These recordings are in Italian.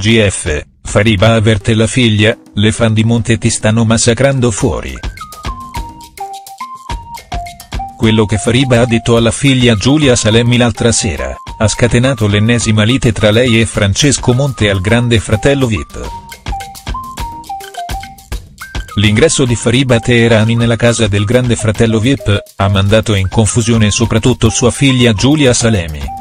GF, Fariba avverte la figlia, le fan di Monte ti stanno massacrando fuori. Quello che Fariba ha detto alla figlia Giulia Salemi l'altra sera, ha scatenato l'ennesima lite tra lei e Francesco Monte al Grande Fratello VIP. L'ingresso di Fariba Teherani nella casa del Grande Fratello VIP, ha mandato in confusione soprattutto sua figlia Giulia Salemi.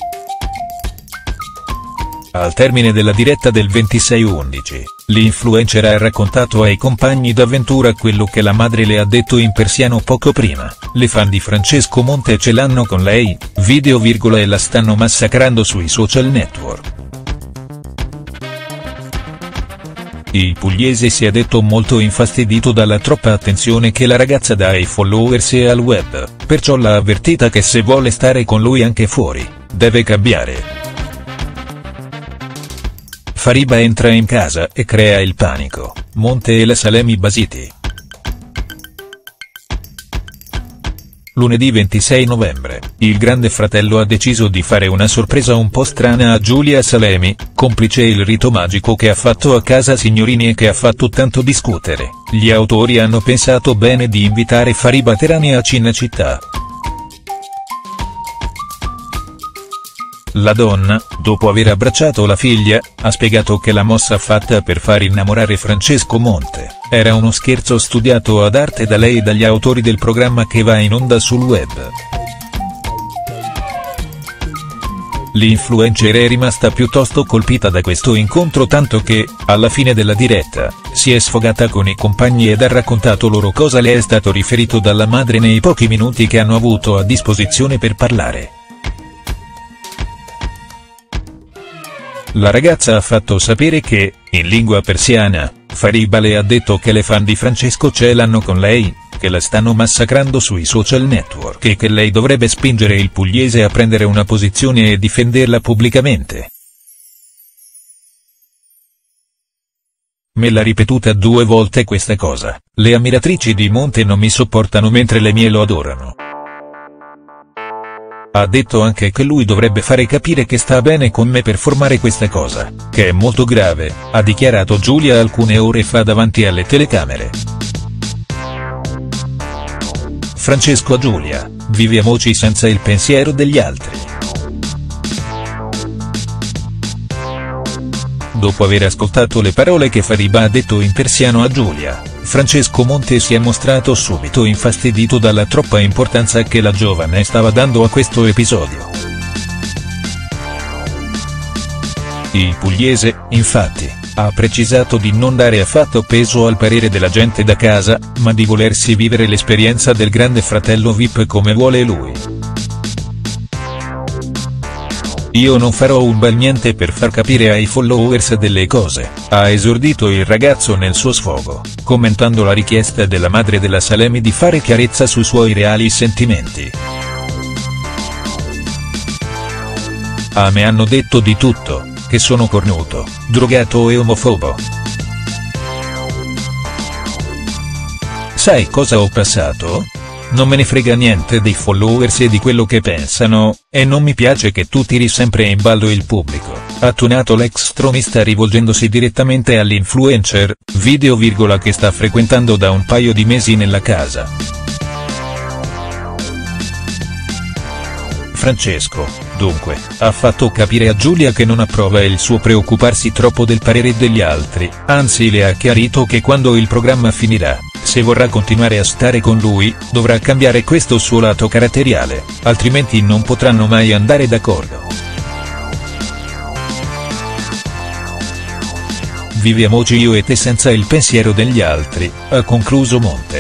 Al termine della diretta del 26/11, l'influencer ha raccontato ai compagni d'avventura quello che la madre le ha detto in persiano poco prima: le fan di Francesco Monte ce l'hanno con lei, video e la stanno massacrando sui social network. Il pugliese si è detto molto infastidito dalla troppa attenzione che la ragazza dà ai followers e al web, perciò l'ha avvertita che se vuole stare con lui anche fuori, deve cambiare. Fariba entra in casa e crea il panico, Monte e la Salemi basiti. Lunedì 26 novembre, il Grande Fratello ha deciso di fare una sorpresa un po' strana a Giulia Salemi, complice il rito magico che ha fatto a casa Signorini e che ha fatto tanto discutere. Gli autori hanno pensato bene di invitare Fariba Teherani a Cinecittà. La donna, dopo aver abbracciato la figlia, ha spiegato che la mossa fatta per far innamorare Francesco Monte, era uno scherzo studiato ad arte da lei e dagli autori del programma che va in onda sul web. L'influencer è rimasta piuttosto colpita da questo incontro, tanto che, alla fine della diretta, si è sfogata con i compagni ed ha raccontato loro cosa le è stato riferito dalla madre nei pochi minuti che hanno avuto a disposizione per parlare. La ragazza ha fatto sapere che, in lingua persiana, Fariba le ha detto che le fan di Francesco ce l'hanno con lei, che la stanno massacrando sui social network e che lei dovrebbe spingere il pugliese a prendere una posizione e difenderla pubblicamente. Me l'ha ripetuta 2 volte questa cosa, le ammiratrici di Monte non mi sopportano mentre le mie lo adorano. Ha detto anche che lui dovrebbe fare capire che sta bene con me per formare questa cosa, che è molto grave, ha dichiarato Giulia alcune ore fa davanti alle telecamere. Francesco a Giulia, viviamoci senza il pensiero degli altri. Dopo aver ascoltato le parole che Fariba ha detto in persiano a Giulia, Francesco Monte si è mostrato subito infastidito dalla troppa importanza che la giovane stava dando a questo episodio. Il pugliese, infatti, ha precisato di non dare affatto peso al parere della gente da casa, ma di volersi vivere l'esperienza del Grande Fratello VIP come vuole lui. Io non farò un bel niente per far capire ai followers delle cose, ha esordito il ragazzo nel suo sfogo, commentando la richiesta della madre della Salemi di fare chiarezza sui suoi reali sentimenti. A me hanno detto di tutto, che sono cornuto, drogato e omofobo. Sai cosa ho passato? Non me ne frega niente dei followers e di quello che pensano, e non mi piace che tu tiri sempre in ballo il pubblico, ha tuonato l'ex tronista rivolgendosi direttamente all'influencer, video che sta frequentando da un paio di mesi nella casa. Francesco, dunque, ha fatto capire a Giulia che non approva il suo preoccuparsi troppo del parere degli altri, anzi le ha chiarito che quando il programma finirà, se vorrà continuare a stare con lui, dovrà cambiare questo suo lato caratteriale, altrimenti non potranno mai andare d'accordo. Viviamoci io e te senza il pensiero degli altri, ha concluso Monte.